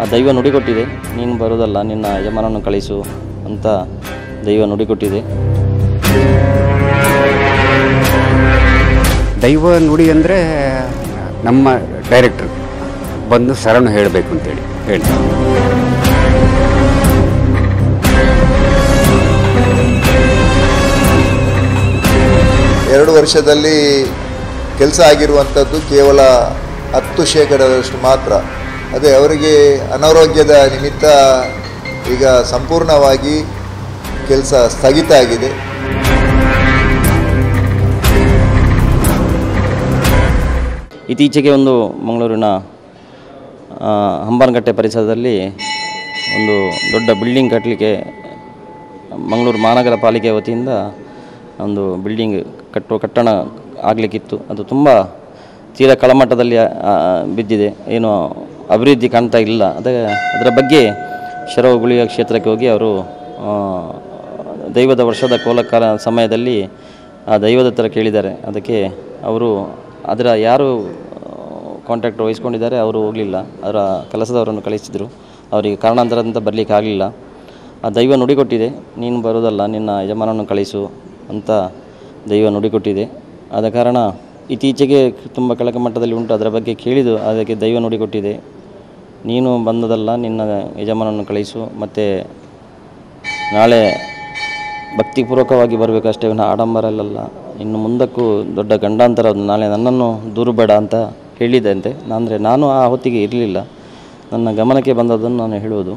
ದೈವ ನುಡಿಕೊಟ್ಟಿದೆ, ನೀನು ಬರೋದಲ್ಲ ನಿನ್ನ ಯಜಮಾನನ್ನು ಕಳಿಸು ಅಂತ ದೈವ ನುಡಿಕೊಟ್ಟಿದೆ. ದೈವ ನುಡಿ ಅಂದರೆ ನಮ್ಮ ಡೈರೆಕ್ಟ್ರ್ ಬಂದು ಶರಣು ಹೇಳಬೇಕು ಅಂತೇಳಿ ಹೇಳಿ. ಎರಡು ವರ್ಷದಲ್ಲಿ ಕೆಲಸ ಆಗಿರುವಂಥದ್ದು ಕೇವಲ 10% ಮಾತ್ರ. ಅದೇ ಅವರಿಗೆ ಅನಾರೋಗ್ಯದ ನಿಮಿತ್ತ ಈಗ ಸಂಪೂರ್ಣವಾಗಿ ಕೆಲಸ ಸ್ಥಗಿತ ಆಗಿದೆ. ಇತ್ತೀಚೆಗೆ ಒಂದು ಮಂಗಳೂರಿನ ಹಂಬನಕಟ್ಟೆ ಪರಿಸರದಲ್ಲಿ ಒಂದು ದೊಡ್ಡ ಬಿಲ್ಡಿಂಗ್ ಕಟ್ಟಲಿಕ್ಕೆ ಮಂಗಳೂರು ಮಹಾನಗರ ಪಾಲಿಕೆ ವತಿಯಿಂದ ಒಂದು ಬಿಲ್ಡಿಂಗ್ ಕಟ್ಟಡ ಆಗಲಿಕ್ಕಿತ್ತು. ಅದು ತುಂಬ ತೀರಾ ಕೆಳಮಟ್ಟದಲ್ಲಿ ಬಿದ್ದಿದೆ, ಏನು ಅಭಿವೃದ್ಧಿ ಕಾಣ್ತಾ ಇಲ್ಲ. ಅದರ ಬಗ್ಗೆ ಶರವಗುಳಿಯ ಕ್ಷೇತ್ರಕ್ಕೆ ಹೋಗಿ ಅವರು ದೈವದ ವರ್ಷದ ಕೋಲಕಾರ ಸಮಯದಲ್ಲಿ ಆ ದೈವದ ಹತ್ರ ಕೇಳಿದ್ದಾರೆ. ಅದಕ್ಕೆ ಅವರು ಅದರ ಯಾರು ಕಾಂಟ್ಯಾಕ್ಟ್ ವಹಿಸ್ಕೊಂಡಿದ್ದಾರೆ ಅವರು ಹೋಗಲಿಲ್ಲ, ಅವರ ಕೆಲಸದವರನ್ನು ಕಳಿಸಿದರು. ಅವರಿಗೆ ಕಾರಣಾಂತರದಿಂದ ಬರಲಿಕ್ಕೆ ಆಗಲಿಲ್ಲ. ಆ ದೈವ ನುಡಿಕೊಟ್ಟಿದೆ, ನೀನು ಬರೋದಲ್ಲ ನಿನ್ನ ಯಜಮಾನನ್ನು ಕಳಿಸು ಅಂತ ದೈವ ನುಡಿಕೊಟ್ಟಿದೆ. ಆದ ಕಾರಣ ಇತ್ತೀಚೆಗೆ ತುಂಬ ಕೆಳಕ ಮಟ್ಟದಲ್ಲಿ ಉಂಟು. ಅದರ ಬಗ್ಗೆ ಕೇಳಿದು ಅದಕ್ಕೆ ದೈವ ನುಡಿಕೊಟ್ಟಿದೆ, ನೀನು ಬಂದದಲ್ಲ ನಿನ್ನ ಯಜಮಾನನ್ನು ಕಳಿಸು, ಮತ್ತು ನಾಳೆ ಭಕ್ತಿಪೂರ್ವಕವಾಗಿ ಬರಬೇಕು ಅಷ್ಟೇ, ಆಡಂಬರಲ್ಲ. ಇನ್ನು ಮುಂದಕ್ಕೂ ದೊಡ್ಡ ಗಂಡಾಂತರ, ನಾಳೆ ನನ್ನನ್ನು ದೂರು ಬೇಡ ಅಂತ ಹೇಳಿದಂತೆ. ನಾನು ಆ ಹೊತ್ತಿಗೆ ಇರಲಿಲ್ಲ, ನನ್ನ ಗಮನಕ್ಕೆ ಬಂದದ್ದನ್ನು ನಾನು ಹೇಳುವುದು.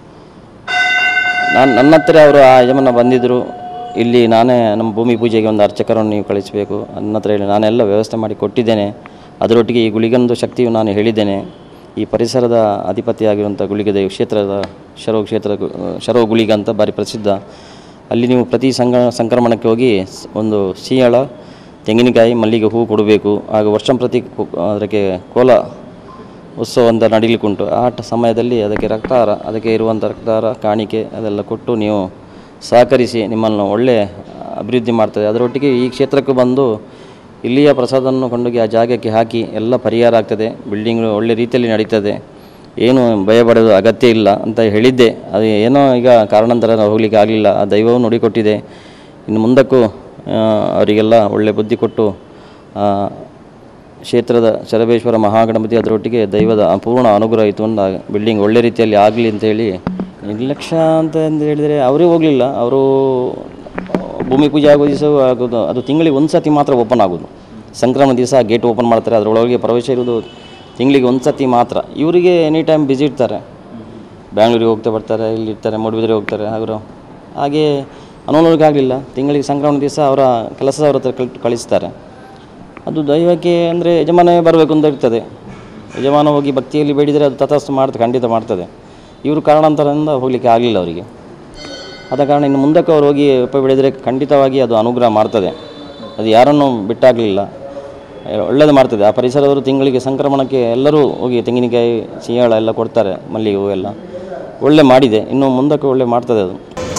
ನನ್ನ ಹತ್ತಿರ ಅವರು ಆ ಯಜಮಾನ ಬಂದಿದ್ದರು, ಇಲ್ಲಿ ನಾನೇ ನಮ್ಮ ಭೂಮಿ ಪೂಜೆಗೆ ಒಂದು ಅರ್ಚಕರನ್ನು ನೀವು ಕಳಿಸಬೇಕು ನನ್ನ ಹತ್ರ ಹೇಳಿ ನಾನೆಲ್ಲ ವ್ಯವಸ್ಥೆ ಮಾಡಿ ಕೊಟ್ಟಿದ್ದೇನೆ. ಅದರೊಟ್ಟಿಗೆ ಈ ಗುಳಿಗಂದು ಶಕ್ತಿಯು ನಾನು ಹೇಳಿದ್ದೇನೆ. ಈ ಪರಿಸರದ ಅಧಿಪತಿ ಆಗಿರುವಂಥ ಗುಳಿಗದ ಕ್ಷೇತ್ರದ ಶರವ ಗುಳಿಗ ಅಂತ ಭಾರಿ ಪ್ರಸಿದ್ಧ. ಅಲ್ಲಿ ನೀವು ಪ್ರತಿ ಸಂಕ್ರಮಣಕ್ಕೆ ಹೋಗಿ ಒಂದು ಸಿಂಹಳ, ತೆಂಗಿನಕಾಯಿ, ಮಲ್ಲಿಗೆ ಹೂವು ಕೊಡಬೇಕು. ಆಗ ವರ್ಷಂಪ್ರತಿ ಅದಕ್ಕೆ ಕೋಲ ಉತ್ಸವ ಅಂತ ನಡೀಲಿಕ್ಕುಂಟು. ಆ ಸಮಯದಲ್ಲಿ ಅದಕ್ಕೆ ಇರುವಂಥ ರಕ್ತಹಾರ, ಕಾಣಿಕೆ ಅದೆಲ್ಲ ಕೊಟ್ಟು ನೀವು ಸಹಕರಿಸಿ, ನಿಮ್ಮನ್ನು ಒಳ್ಳೆಯ ಅಭಿವೃದ್ಧಿ ಮಾಡ್ತದೆ. ಅದರೊಟ್ಟಿಗೆ ಈ ಕ್ಷೇತ್ರಕ್ಕೆ ಬಂದು ಇಲ್ಲಿಯ ಪ್ರಸಾದವನ್ನು ಕೊಂಡೋಗಿ ಆ ಜಾಗಕ್ಕೆ ಹಾಕಿ ಎಲ್ಲ ಪರಿಹಾರ ಆಗ್ತದೆ, ಬಿಲ್ಡಿಂಗ್ ಒಳ್ಳೆ ರೀತಿಯಲ್ಲಿ ನಡೀತದೆ, ಏನು ಭಯಪಡೋದು ಅಗತ್ಯ ಇಲ್ಲ ಅಂತ ಹೇಳಿದ್ದೆ. ಅದು ಏನೋ ಈಗ ಕಾರಣಾಂತರ ಹೋಗಲಿಕ್ಕೆ ಆಗಲಿಲ್ಲ. ಆ ದೈವವು ನುಡಿಕೊಟ್ಟಿದೆ, ಇನ್ನು ಮುಂದಕ್ಕೂ ಅವರಿಗೆಲ್ಲ ಒಳ್ಳೆ ಬುದ್ಧಿ ಕೊಟ್ಟು ಕ್ಷೇತ್ರದ ಶರಬೇಶ್ವರ ಮಹಾಗಣಪತಿ ಅದರೊಟ್ಟಿಗೆ ದೈವದ ಪೂರ್ಣ ಅನುಗ್ರಹ ಇತ್ತು ಒಂದು ಬಿಲ್ಡಿಂಗ್ ಒಳ್ಳೆ ರೀತಿಯಲ್ಲಿ ಆಗಲಿ ಅಂತೇಳಿ. ನಿರ್ಲಕ್ಷ್ಯ ಅಂತ ಹೇಳಿದರೆ ಅವರೇ ಹೋಗಲಿಲ್ಲ. ಅವರು ಭೂಮಿ ಪೂಜೆ ಆಗೋ ದಿವಸ ಆಗೋದು, ಅದು ತಿಂಗಳಿಗೆ ಒಂದು ಸತಿ ಮಾತ್ರ ಓಪನ್ ಆಗೋದು. ಸಂಕ್ರಮಣ ದಿವಸ ಗೇಟ್ ಓಪನ್ ಮಾಡ್ತಾರೆ, ಅದರೊಳಗೆ ಪ್ರವೇಶ ಇರೋದು ತಿಂಗಳಿಗೆ ಒಂದು ಸತಿ ಮಾತ್ರ. ಇವರಿಗೆ ಎನಿ ಟೈಮ್ ಬ್ಯುಸಿ ಇರ್ತಾರೆ, ಬ್ಯಾಂಗ್ಳೂರಿಗೆ ಹೋಗ್ತಾ ಬರ್ತಾರೆ, ಇಲ್ಲಿರ್ತಾರೆ, ಮೂಡುಬಿದಿರೆ ಹೋಗ್ತಾರೆ. ಹಾಗೆ ಅನುಕೂಲಕ್ಕೆ ಆಗಲಿಲ್ಲ. ತಿಂಗಳಿಗೆ ಸಂಕ್ರಮಣ ದಿವಸ ಅವರ ಕೆಲಸದವ್ರ ಹತ್ರ ಕಳಿಸ್ತಾರೆ. ಅದು ದೈವಕ್ಕೆ ಅಂದರೆ ಯಜಮಾನವೇ ಬರಬೇಕು ಅಂತ ಇರ್ತದೆ. ಯಜಮಾನ ಹೋಗಿ ಭಕ್ತಿಯಲ್ಲಿ ಬೇಡಿದರೆ ಅದು ತಥಾಸ್ತು ಖಂಡಿತ ಮಾಡ್ತದೆ. ಇವರು ಕಾರಣಾಂತರದಿಂದ ಹೋಗಲಿಕ್ಕೆ ಆಗಲಿಲ್ಲ ಅವರಿಗೆ. ಆದ ಕಾರಣ ಇನ್ನು ಮುಂದಕ್ಕೆ ಅವರು ಹೋಗಿ ಬೆಳೆದರೆ ಖಂಡಿತವಾಗಿ ಅದು ಅನುಗ್ರಹ ಮಾಡ್ತದೆ. ಅದು ಯಾರನ್ನೂ ಬಿಟ್ಟಾಗಲಿಲ್ಲ, ಒಳ್ಳೆಯದು ಮಾಡ್ತದೆ. ಆ ಪರಿಸರದವರು ತಿಂಗಳಿಗೆ ಸಂಕ್ರಮಣಕ್ಕೆ ಎಲ್ಲರೂ ಹೋಗಿ ತೆಂಗಿನಕಾಯಿ, ಸಿಂಹಳ ಎಲ್ಲ ಕೊಡ್ತಾರೆ, ಮಲ್ಲಿಗೆ ಹೂವು ಎಲ್ಲ ಒಳ್ಳೆ ಮಾಡಿದೆ. ಇನ್ನು ಮುಂದಕ್ಕೆ ಒಳ್ಳೆ ಮಾಡ್ತದೆ ಅದು.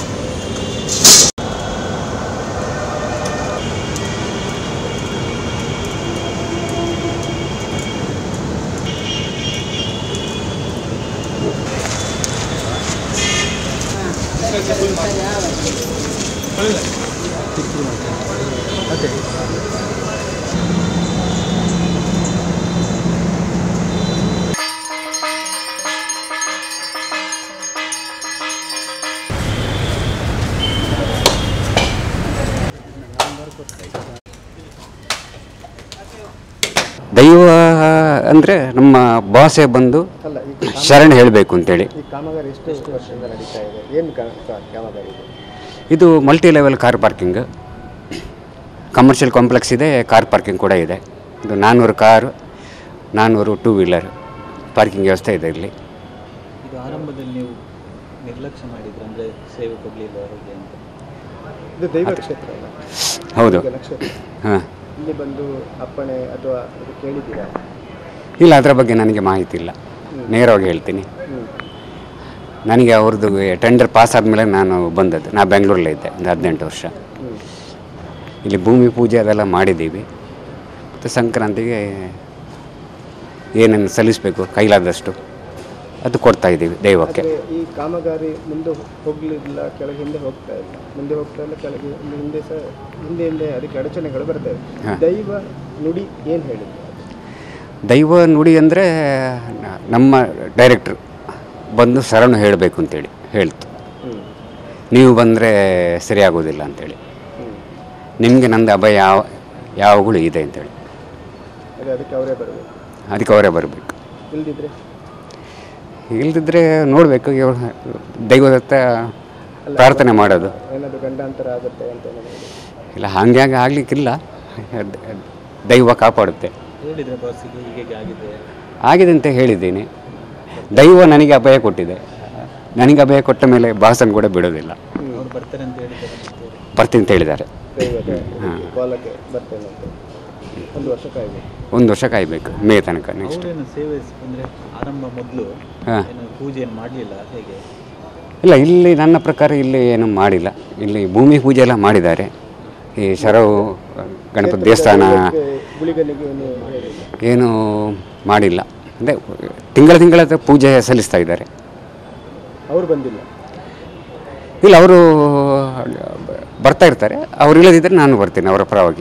ದೈವ ಅಂದರೆ ನಮ್ಮ ಭಾಷೆ ಬಂದು ಶರಣ ಹೇಳಬೇಕು ಅಂತೇಳಿ. ಇದು multi level car parking, commercial complex ಇದೆ, ಕಾರ್ ಪಾರ್ಕಿಂಗ್ ಕೂಡ ಇದೆ. ಇದು 400 ಕಾರು, 400 ಟೂ ವೀಲರ್ ಪಾರ್ಕಿಂಗ್ ವ್ಯವಸ್ಥೆ ಇದೆ ಇಲ್ಲಿ. ಇದು ಆರಂಭದಲ್ಲಿ ನೀವು ನಿರ್ಲಕ್ಷ್ಯ ಮಾಡಿದ್ರೆ ಅಂದರೆ ಸೇವೆ ಕೊಡಲಿಲ್ಲ ಅವರಿಗೆ ಅಂತ. ಇದು ದೈವ ಕ್ಷೇತ್ರ ಅಲ್ಲ? ಹೌದು. ಹಾಂ, ಇಲ್ಲಿ ಬಂದು ಅಪ್ಪಣೆ ಅಥವಾ ಕೇಳಿದ್ದೀರಾ? ಇಲ್ಲ, ಅದರ ಬಗ್ಗೆ ನನಗೆ ಮಾಹಿತಿ ಇಲ್ಲ, ನೇರವಾಗಿ ಹೇಳ್ತೀನಿ. ನನಗೆ ಅವ್ರದ್ದು ಟೆಂಡರ್ ಪಾಸ್ ಆದಮೇಲೆ ನಾನು ಬಂದದ್ದು. ನಾನು ಬೆಂಗಳೂರಲ್ಲೇ ಇದ್ದೆ ಒಂದು 18 ವರ್ಷ. ಇಲ್ಲಿ ಭೂಮಿ ಪೂಜೆ ಅದೆಲ್ಲ ಮಾಡಿದ್ದೀವಿ. ಮತ್ತು ಸಂಕ್ರಾಂತಿಗೆ ಏನೇನು ಸಲ್ಲಿಸಬೇಕು ಕೈಲಾದಷ್ಟು ಅದು ಕೊಡ್ತಾ ಇದ್ದೀವಿ ದೈವಕ್ಕೆ. ಈ ಕಾಮಗಾರಿ ಮುಂದೆ ಹೋಗಲಿಲ್ಲ, ಕೆಳಗೆ ಹಿಂದೆ ಹೋಗ್ತಾ ಇಲ್ಲ, ಮುಂದೆ ಹೋಗ್ತಾ ಇಲ್ಲ, ಕೆಳಗೆ ಹಿಂದೆ ಸಹ ಹಿಂದೆ ಅದಕ್ಕೆ ಅಡಚಣೆಗಳು ಬರ್ತವೆ. ದೈವ ನುಡಿ ಏನು ಹೇಳಿದ್ರು? ದೈವ ನುಡಿ ಅಂದರೆ ನಮ್ಮ ಡೈರೆಕ್ಟ್ರು ಬಂದು ಶರಣು ಹೇಳಬೇಕು ಅಂತೇಳಿ ಹೇಳ್ತು. ನೀವು ಬಂದರೆ ಸರಿಯಾಗೋದಿಲ್ಲ ಅಂಥೇಳಿ, ನಿಮಗೆ ನಂದು ಅಭಯ ಯಾವಾಗಲೂ ಇದೆ ಅಂತೇಳಿ. ಅದಕ್ಕೆ ಅವರೇ ಬರಬೇಕು. ಅದಕ್ಕೆ ಅವರೇ ಬರಬೇಕು. ಇಲ್ದಿದ್ರೆ ನೋಡಬೇಕು, ದೈವದತ್ತ ಪ್ರಾರ್ಥನೆ ಮಾಡೋದು. ಏನಾದರೂ ಗಂಡಾಂತರ ಆಗುತ್ತೆ ಅಂತ ಇಲ್ಲ, ಹಾಗೆ ಆಗಲಿಕ್ಕಿಲ್ಲ, ದೈವ ಕಾಪಾಡುತ್ತೆ. ಆಗಿದೆ ಅಂತ ಹೇಳಿದ್ದೀನಿ. ದೈವ ನನಗೆ ಅಭಯ ಕೊಟ್ಟಿದೆ. ನನಗೆ ಅಭಯ ಕೊಟ್ಟ ಮೇಲೆ ಬಾಸನ್ ಕೂಡ ಬಿಡೋದಿಲ್ಲ. ಬರ್ತೀನಿ ಅಂತ ಹೇಳಿದ್ದಾರೆ. ಹಾಂ, ಒಂದು ವರ್ಷ ಕಾಯಬೇಕು, ಮೇ ತನಕ. ನೆಕ್ಸ್ಟ್ ಇಲ್ಲ, ಇಲ್ಲಿ ನನ್ನ ಪ್ರಕಾರ ಇಲ್ಲಿ ಏನು ಮಾಡಿಲ್ಲ. ಇಲ್ಲಿ ಭೂಮಿ ಪೂಜೆ ಎಲ್ಲ ಮಾಡಿದ್ದಾರೆ. ಈ ಶರವು ಗಣಪತಿ ದೇವಸ್ಥಾನ ಏನು ಮಾಡಿಲ್ಲ. ಅಂದರೆ ತಿಂಗಳ ಪೂಜೆ ಸಲ್ಲಿಸ್ತಾ ಇದ್ದಾರೆ. ಅವರು ಬಂದಿಲ್ಲ? ಇಲ್ಲ, ಅವರು ಬರ್ತಾ ಇರ್ತಾರೆ. ಅವ್ರು ಇಲ್ಲದಿದ್ದರೆ ನಾನು ಬರ್ತೀನಿ ಅವರ ಪರವಾಗಿ.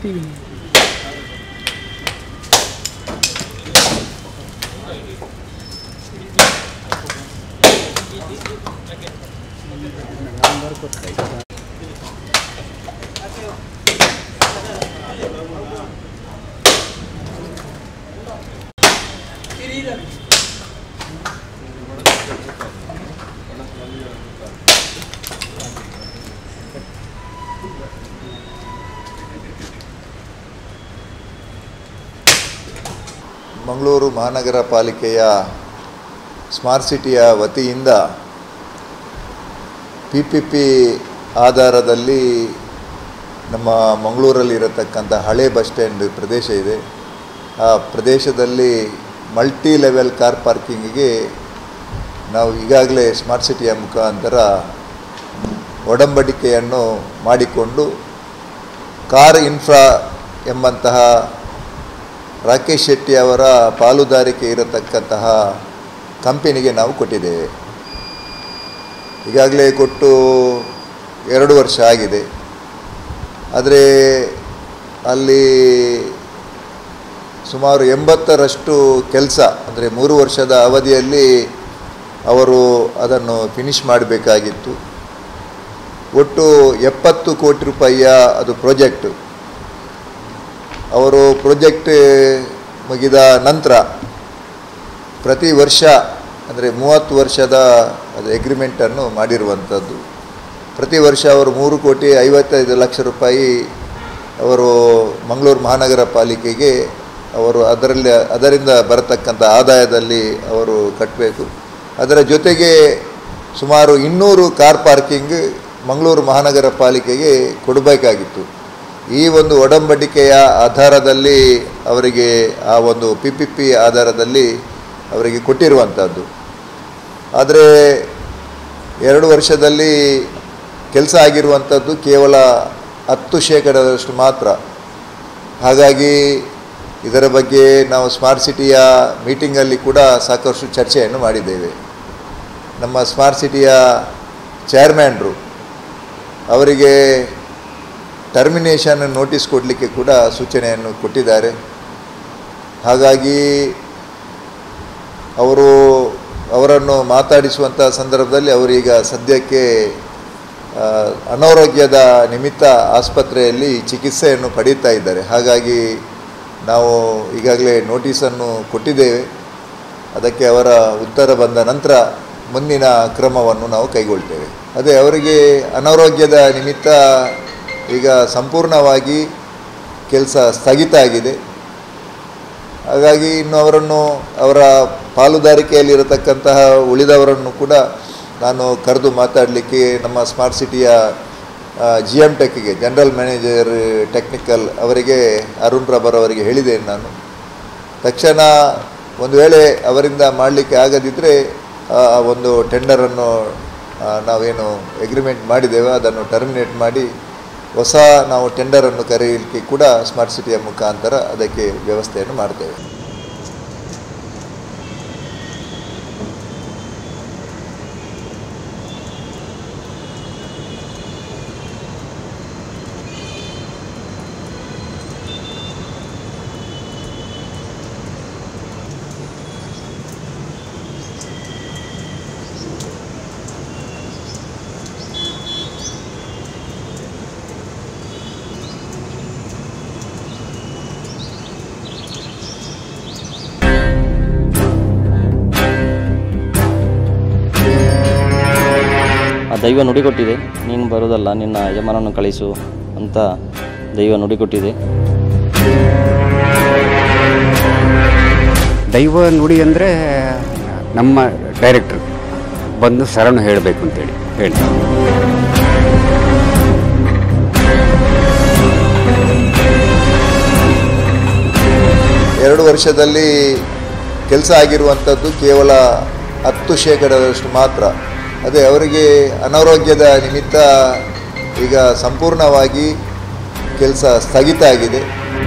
ಮಂಗಳೂರು ಮಹಾನಗರ ಪಾಲಿಕೆಯ ಸ್ಮಾರ್ಟ್ ಸಿಟಿಯ ವತಿಯಿಂದ PPP ಆಧಾರದಲ್ಲಿ ನಮ್ಮ ಮಂಗಳೂರಲ್ಲಿರತಕ್ಕಂಥ ಹಳೆ ಬಸ್ ಸ್ಟ್ಯಾಂಡ್ ಪ್ರದೇಶ ಇದೆ. ಆ ಪ್ರದೇಶದಲ್ಲಿ ಮಲ್ಟಿ ಲೆವೆಲ್ ಕಾರ್ ಪಾರ್ಕಿಂಗಿಗೆ ನಾವು ಈಗಾಗಲೇ ಸ್ಮಾರ್ಟ್ ಸಿಟಿಯ ಮುಖಾಂತರ ಒಡಂಬಡಿಕೆಯನ್ನು ಮಾಡಿಕೊಂಡು ಕಾರ್ ಇನ್ಫ್ರಾ ಎಂಬಂತಹ ರಾಕೇಶ್ ಶೆಟ್ಟಿ ಅವರ ಪಾಲುದಾರಿಕೆ ಇರತಕ್ಕಂತಹ ಕಂಪನಿಗೆ ನಾವು ಕೊಟ್ಟಿದ್ದೇವೆ. ಈಗಾಗಲೇ ಕೊಟ್ಟು 2 ವರ್ಷ ಆಗಿದೆ. ಆದರೆ ಅಲ್ಲಿ ಸುಮಾರು 80ರಷ್ಟು ಕೆಲಸ, ಅಂದರೆ 3 ವರ್ಷದ ಅವಧಿಯಲ್ಲಿ ಅವರು ಅದನ್ನು ಫಿನಿಷ್ ಮಾಡಬೇಕಾಗಿತ್ತು. ಒಟ್ಟು 70 ಕೋಟಿ ರೂಪಾಯಿಯ ಅದು ಪ್ರಾಜೆಕ್ಟ್. ಅವರು ಪ್ರಾಜೆಕ್ಟ್ ಮುಗಿದ ನಂತರ ಪ್ರತಿ ವರ್ಷ, ಅಂದರೆ 30 ವರ್ಷದ ಅದು ಎಗ್ರಿಮೆಂಟನ್ನು ಮಾಡಿರುವಂಥದ್ದು. ಪ್ರತಿ ವರ್ಷ ಅವರು 3,55,00,000 ರೂಪಾಯಿ ಅವರು ಮಂಗಳೂರು ಮಹಾನಗರ ಪಾಲಿಕೆಗೆ ಅವರು ಅದರಿಂದ ಬರತಕ್ಕಂಥ ಆದಾಯದಲ್ಲಿ ಅವರು ಕಟ್ಟಬೇಕು. ಅದರ ಜೊತೆಗೆ ಸುಮಾರು 200 ಕಾರ್ ಪಾರ್ಕಿಂಗ್ ಮಂಗಳೂರು ಮಹಾನಗರ ಪಾಲಿಕೆಗೆ ಕೊಡಬೇಕಾಗಿತ್ತು. ಈ ಒಂದು ಒಡಂಬಡಿಕೆಯ ಆಧಾರದಲ್ಲಿ ಅವರಿಗೆ ಆ ಒಂದು PPP ಆಧಾರದಲ್ಲಿ ಅವರಿಗೆ ಕೊಟ್ಟಿರುವಂಥದ್ದು. ಆದರೆ 2 ವರ್ಷದಲ್ಲಿ ಕೆಲಸ ಆಗಿರುವಂಥದ್ದು ಕೇವಲ 10% ಮಾತ್ರ. ಹಾಗಾಗಿ ಇದರ ಬಗ್ಗೆ ನಾವು ಸ್ಮಾರ್ಟ್ ಸಿಟಿಯ ಮೀಟಿಂಗಲ್ಲಿ ಕೂಡ ಸಾಕಷ್ಟು ಚರ್ಚೆಯನ್ನು ಮಾಡಿದ್ದೇವೆ. ನಮ್ಮ ಸ್ಮಾರ್ಟ್ ಸಿಟಿಯ ಚೇರ್ಮ್ಯಾನ್ರು ಅವರಿಗೆ ಟರ್ಮಿನೇಷನ್ ನೋಟಿಸ್ ಕೊಡಲಿಕ್ಕೆ ಕೂಡ ಸೂಚನೆಯನ್ನು ಕೊಟ್ಟಿದ್ದಾರೆ. ಹಾಗಾಗಿ ಅವರನ್ನು ಮಾತಾಡಿಸುವಂಥ ಸಂದರ್ಭದಲ್ಲಿ ಅವರೀಗ ಸದ್ಯಕ್ಕೆ ಅನಾರೋಗ್ಯದ ನಿಮಿತ್ತ ಆಸ್ಪತ್ರೆಯಲ್ಲಿ ಚಿಕಿತ್ಸೆಯನ್ನು ಪಡೀತಾ ಇದ್ದಾರೆ. ಹಾಗಾಗಿ ನಾವು ಈಗಾಗಲೇ ನೋಟಿಸನ್ನು ಕೊಟ್ಟಿದ್ದೇವೆ. ಅದಕ್ಕೆ ಅವರ ಉತ್ತರ ಬಂದ ನಂತರ ಮುಂದಿನ ಕ್ರಮವನ್ನು ನಾವು ಕೈಗೊಳ್ತೇವೆ. ಅದೇ ಅವರಿಗೆ ಅನಾರೋಗ್ಯದ ನಿಮಿತ್ತ ಈಗ ಸಂಪೂರ್ಣವಾಗಿ ಕೆಲಸ ಸ್ಥಗಿತ ಆಗಿದೆ. ಹಾಗಾಗಿ ಇನ್ನು ಅವರ ಪಾಲುದಾರಿಕೆಯಲ್ಲಿರತಕ್ಕಂತಹ ಉಳಿದವರನ್ನು ಕೂಡ ನಾನು ಕರೆದು ಮಾತಾಡಲಿಕ್ಕೆ ನಮ್ಮ ಸ್ಮಾರ್ಟ್ ಸಿಟಿಯ GM ಟೆಕ್ಗೆ ಜನರಲ್ ಮ್ಯಾನೇಜರ್ ಟೆಕ್ನಿಕಲ್ ಅವರಿಗೆ ಅರುಣ್ ರಬರ್ ಅವರಿಗೆ ಹೇಳಿದ್ದೇನೆ. ನಾನು ತಕ್ಷಣ ಒಂದು ವೇಳೆ ಅವರಿಂದ ಮಾಡಲಿಕ್ಕೆ ಆಗದಿದ್ದರೆ ಒಂದು ಟೆಂಡರನ್ನು ನಾವೇನು ಎಗ್ರಿಮೆಂಟ್ ಮಾಡಿದ್ದೇವೆ ಅದನ್ನು ಟರ್ಮಿನೇಟ್ ಮಾಡಿ ಹೊಸ ನಾವು ಟೆಂಡರನ್ನು ಕರೆಯಲಿಕ್ಕೆ ಕೂಡ ಸ್ಮಾರ್ಟ್ ಸಿಟಿಯ ಮುಖಾಂತರ ಅದಕ್ಕೆ ವ್ಯವಸ್ಥೆಯನ್ನು ಮಾಡ್ತೇವೆ. ಆ ದೈವ ನುಡಿ ಕೊಟ್ಟಿದೆ, ನೀನು ಬರೋದಲ್ಲ ನಿನ್ನ ಯಜಮಾನನ್ನು ಕಳಿಸು ಅಂತ ದೈವ ನುಡಿ ಕೊಟ್ಟಿದೆ. ದೈವ ನುಡಿ ಅಂದರೆ ನಮ್ಮ ಡೈರೆಕ್ಟ್ರ್ ಬಂದು ಶರಣು ಹೇಳಬೇಕು ಅಂತೇಳಿ ಹೇಳಿ. ಎರಡು ವರ್ಷದಲ್ಲಿ ಕೆಲಸ ಆಗಿರುವಂಥದ್ದು ಕೇವಲ 10% ಮಾತ್ರ. ಅದೇ ಅವರಿಗೆ ಅನಾರೋಗ್ಯದ ನಿಮಿತ್ತ ಈಗ ಸಂಪೂರ್ಣವಾಗಿ ಕೆಲಸ ಸ್ಥಗಿತ ಆಗಿದೆ.